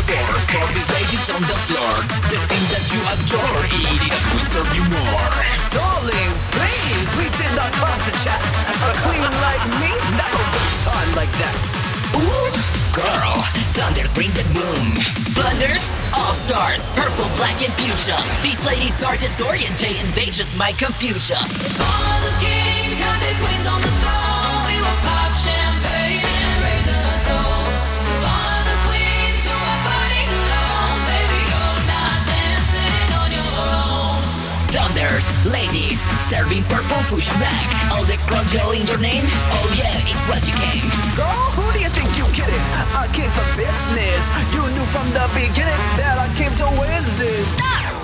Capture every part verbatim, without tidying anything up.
door. For these ladies on the floor, the thing that you adore, eat it up, we serve you more. Darling, please, we did not come to chat. A queen like me never wastes time like that. Ooh, girl, thunders bring the boom. Blunders, all-stars, purple, black, and fuchsia. These ladies are disorientated, they just might confuse ya. All the kings had their queens on the throne. We will pop champagne and raise a toast to all of the queens who are fighting alone. Baby, you're not dancing on your own. Thunders, ladies, serving purple, fuchsia, black. All the crowd yelling your name, oh yeah, it's what you came. Girl, who do you think you kidding? I came for business. You knew from the beginning that I came to win this.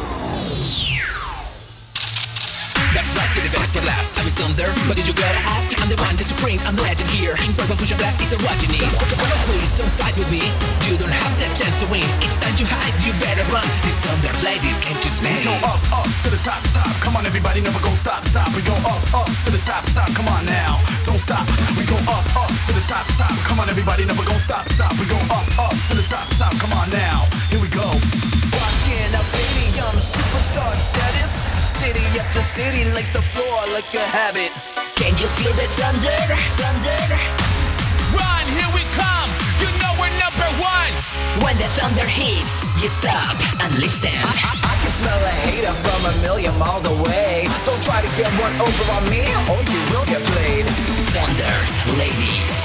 That's right, to the best for last. I'm Thunder, what did you gotta ask? I'm the one, the supreme, I'm the legend here. In purple, fuchsia, black, is what you need. So please, don't fight with me. You don't have the chance to win. It's time to hide, you better run. These Thunders, ladies, can't you smell? We go up, up to the top, top. Come on, everybody, never go stop, stop. We go up, up to the top, top. Come on now, don't stop. We go up, up to the top, top. Come on, everybody, never go stop, stop. We go up, up to the top, top. Come on now, here we go. Rockin' out stadium, superstar status. City after city, like the floor, like a habit. Can you feel the thunder? Thunder? Run, here we come. You know we're number one. When the thunder hits, you stop and listen. I, I, I can smell a hater from a million miles away. Don't try to get one over on me, or you will get played. Thunders, ladies.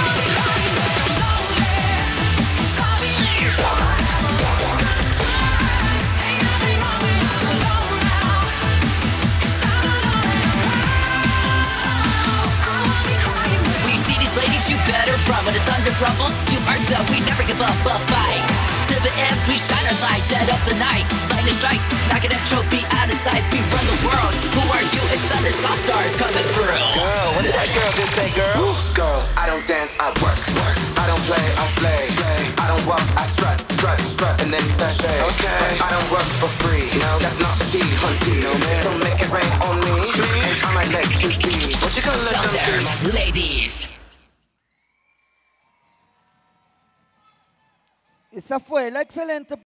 You better run when the thunder rumbles. You are done, we never give up a fight. To the end, we shine our light, dead of the night. Lightning strikes, knocking that trophy out of sight. We run the world, who are you? It's Thunder, all stars coming through. Girl, what did that girl just say, girl? Girl, I don't dance, I work. I don't play, I slay. I don't walk, I strut, strut, strut, and then sashay. Okay. I don't work for free, no, that's not the tea, hunty. No, man. So make it rain on me, and I might let you see. What you gonna let them see? Thunders, ladies. Esa fue la excelente